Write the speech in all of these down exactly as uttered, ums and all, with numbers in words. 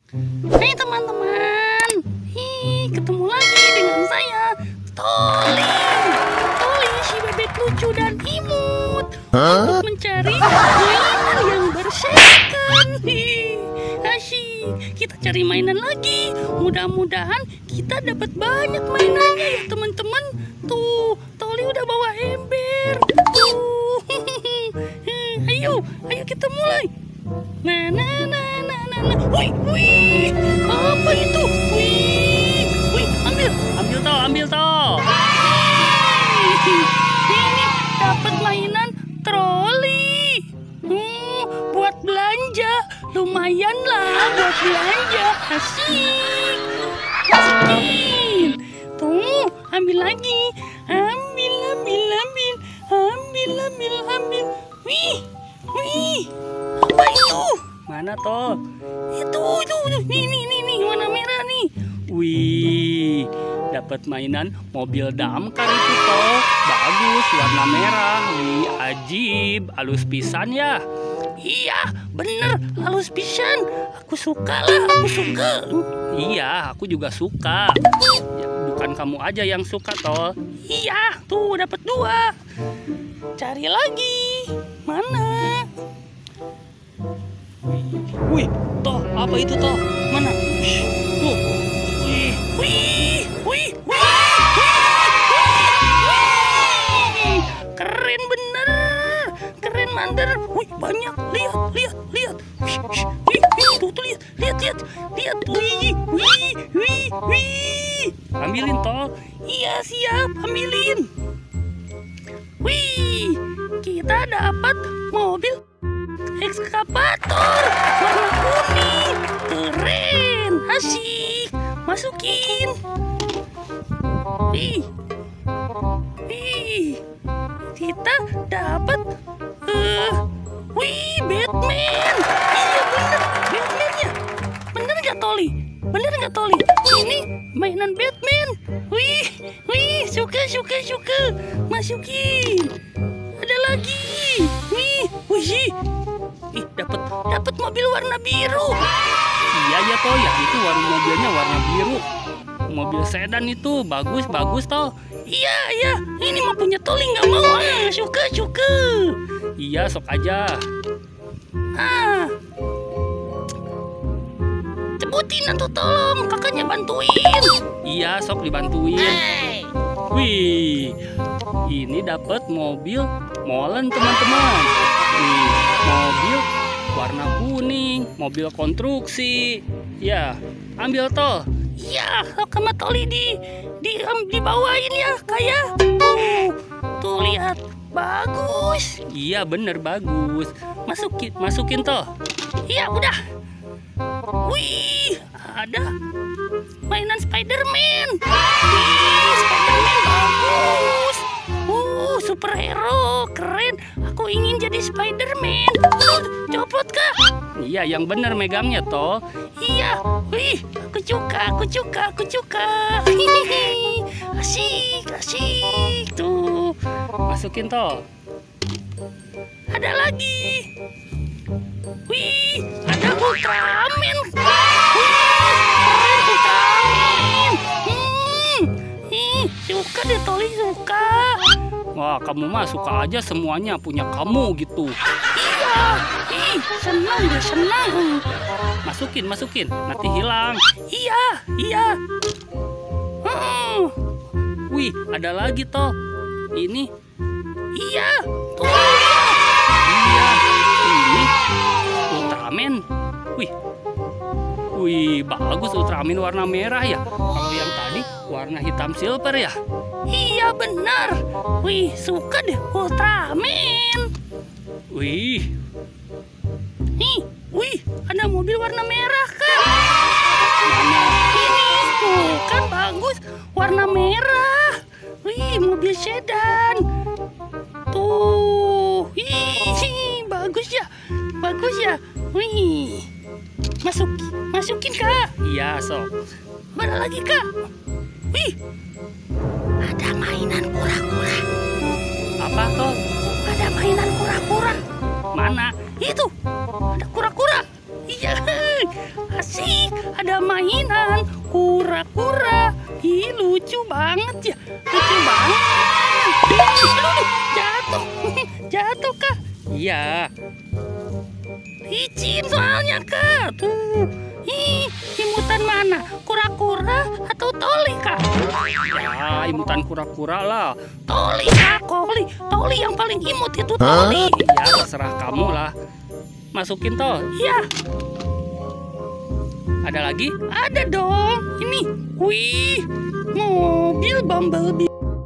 Hai teman-teman, hi, ketemu lagi dengan saya, Toli. Toli si bebek lucu dan imut. Huh? Untuk mencari mainan yang bersihkan. Asyik, kita cari mainan lagi. Mudah-mudahan kita dapat banyak mainannya ya teman-teman. Tuh, Toli udah bawa ember. Tuh, ayo, ayo kita mulai. Nah, nah, nah, nah, nah, nah. Wih, wih, apa itu? Wih, wih, ambil, ambil toh, ambil toh. Ini dapat mainan troli. Hmm, buat belanja, lumayan lah buat belanja. Asik, masukin. Tuh, ambil lagi, ambil, ambil, ambil, ambil, ambil, ambil. Wih, wih. Apa itu? Mana toh? Itu, itu, itu. Nih, nih, nih, nih, warna merah nih. Wih, dapat mainan mobil damkar itu toh. Bagus, warna merah. Wih, ajib, halus pisan ya. Iya, bener, halus pisan. Aku suka lah, aku suka. Iya, aku juga suka. Ya, bukan kamu aja yang suka toh. Iya, tuh dapat dua. Cari lagi. Mana? Wih, toh, apa itu toh? Mana? Shh, tuh. Wih, wih, wih, wih, wih. Keren bener. Keren mandar. Wih, banyak. Lihat, lihat, lihat. Wih, wih, wih, tuh, tuh, lihat, lihat, lihat. Lihat, wih, wih, wih, wih. Ambilin toh. Iya, siap, ambilin. Wih, kita dapat mobil ekskavator warna kuning. Keren, asik. Masukin. Wih, wih, kita dapat uh, wih, Batman. Iya bener, Batman-nya. Bener nggak Toli? Bener nggak Toli? Ini mainan Batman. Wih, wih, suka, suka, suka. Masukin. Ada lagi. Wih, wih. Ih, dapat dapat mobil warna biru. Iya ya toh, ya itu warna mobilnya warna biru. Mobil sedan itu bagus bagus toh. Iya iya, ini mau punya Toli nggak mau ah, suka suka. Iya sok aja. Ah, cebutin atau tolong kakaknya bantuin. Iya sok dibantuin. Hey. Wih, ini dapat mobil molen teman-teman. Nih, mobil warna kuning, mobil konstruksi. Ya, ambil toh. Iya, sama Toli di di um, dibawain ya, kayak tuh, tuh lihat, bagus. Iya bener bagus. Masukin, masukin toh. Iya udah. Wih, ada mainan Spiderman. Wih, Spiderman bagus. Uh, superhero, keren. Aku ingin jadi Spiderman. Uh, copot kah? Iya, yang bener megangnya toh. Iya, wih, aku suka, aku suka, aku suka. Hihihi, asik, asik. Tuh, masukin toh. Ada lagi. Wih, ada Ultraman. Wih, keren Ultraman. Hmm, ih, suka deh Toli, suka. Wah, kamu mah suka aja semuanya punya kamu gitu. Iya, ih, senang deh, senang. Masukin, masukin, nanti hilang. Iya, iya. Hmm. Wih, ada lagi toh. Ini, iya, tuh. Iya, ini Ultraman. Wih, wih, bagus Ultraman warna merah ya. Kalau yang tadi warna hitam silver ya. Iya benar. Wih, suka deh Ultraman. Wih. Nih, wih, ada mobil warna merah kan? Mana? Ini tuh kan bagus, warna merah. Wih, mobil sedan. Tuh, wih, bagus ya, bagus ya. Wih, masuk, masukin kak. Iya sok. Mana lagi kak? Wih, ada mainan kura-kura. Apa toh? Ada mainan kura-kura. Mana? Itu, ada kura-kura. Iya. Asik, ada mainan kura-kura. Ih, lucu banget ya, lucu banget. Aduh, jatuh, jatuh Kak. Iya. Licin soalnya Kak. Tuh, ih, imutan mana? Kura-kura atau Toli Kak? Ya, imutan kura-kura lah. Toli Kak, Toli, Toli yang paling imut itu Toli. Ya, terserah kamu lah. Masukin toh. Iya. Ada lagi? Ada dong. Ini, wih, mobil Bumblebee.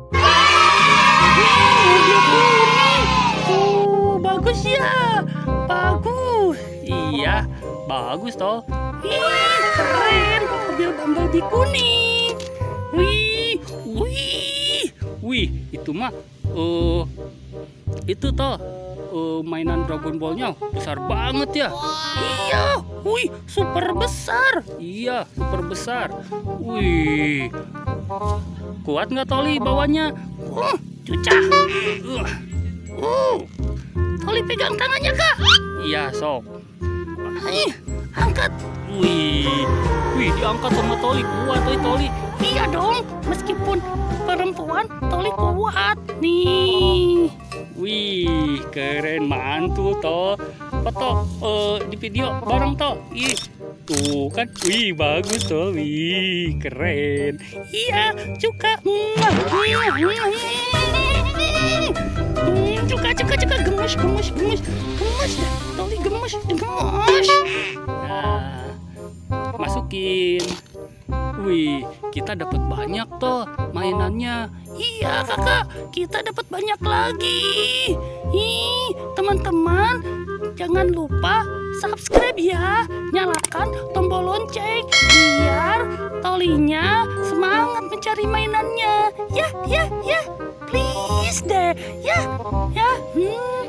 Wih, mobil kuning. Oh, bagus ya, bagus. Iya, bagus toh. Wih, keren, mobil Bumblebee kuning. Wih, wih. Wih, itu mah, uh, itu toh, uh, mainan Dragon Ball-nya besar banget ya. Iya, wih, super besar. Iya, super besar. Wih, kuat nggak Toli bawanya? Uh, cucah. Uh, Uh, Toli pegang tangannya Kak. iya, sok. Ih, angkat. Wih, wih, diangkat sama Toli, kuat toh Toli. Iya dong, meskipun perempuan, Toli kuat. Nih. Wih, keren, mantul toh. Foto uh, di video bareng toh. Ih, tuh kan, wih, bagus toh. Wih, keren. Iya, juga. Hmm, juga, juga, juga. Gemes, gemes, gemes. Gemes dah. Toli gemes, gemes. Nah, masukin. Wih, kita dapat banyak toh mainannya. Iya kakak, kita dapat banyak lagi. Ih, teman-teman, jangan lupa subscribe ya. Nyalakan tombol lonceng biar Tolinya semangat mencari mainannya. Ya, ya, ya. Please deh. Ya, ya. Hmm.